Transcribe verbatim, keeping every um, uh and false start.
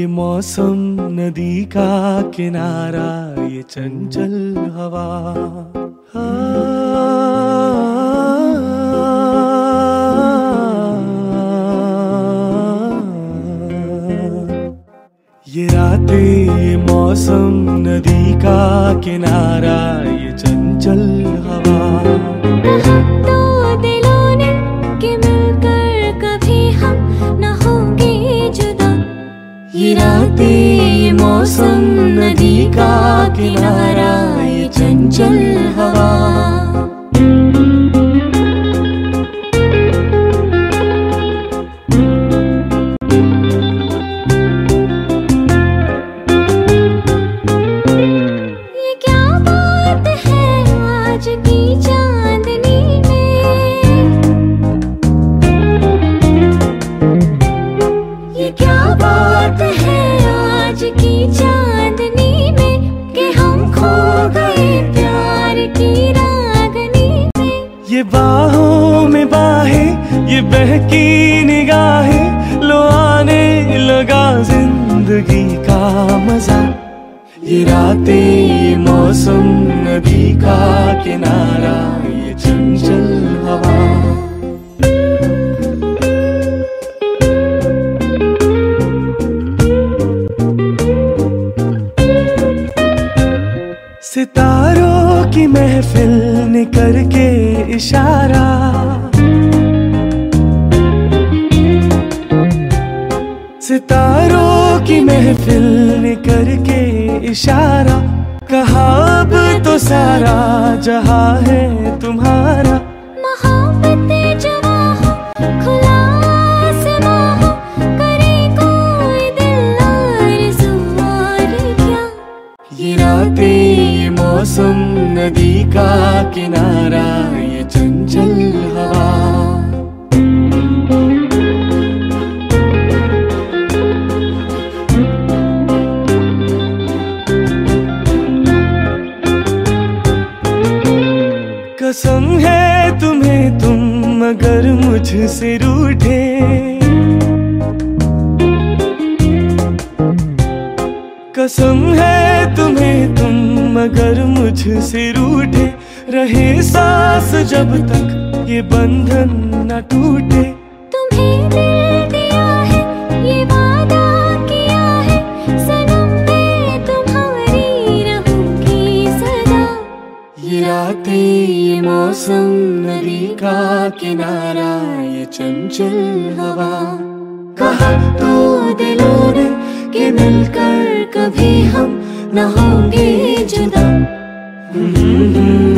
ये मौसम नदी का किनारा, ये चंचल हवा। ये रातें, ये मौसम नदी का किनारा, ये चंचल हवा। दो दिलों ने कि मिलकर कभी हम न होंगे जुदा। ये रातें, ये मौसम नदी का किनारा, ये चंचल हवा। ये बाहों में बाहें, ये बहकी निगाहें, लो आने लगा जिंदगी का मजा। ये रातें, ये मौसम नदी का किनारा, ये चंचल हवा। सितारों की महफिल ने करके इशारा, सितारों की महफिल ने करके इशारा, कहा अब तो सारा जहां है तुम्हारा। मोहब्बतें जवा हो, खुला आसमां हो, करे कोई दिल आरज़ू और क्या। ये रातें, ये मौसम नदी का किनारा, ये चंचल हवा। कसम है तुम्हें तुम अगर मुझसे रूठे, कसम है तुम्हें तुम अगर मुझसे रूठे, रहे सांस जब तक ये बंधन न टूटे। तुम्हें दिल दिया है, ये वादा किया है, सनम मैं तुम्हारी रहूंगी सदा। ये रातें, ये मौसम नदी का किनारा, ये चंचल हवा। कहा तो दिलों ने कि मिलकर कभी हम न होंगे जुदा।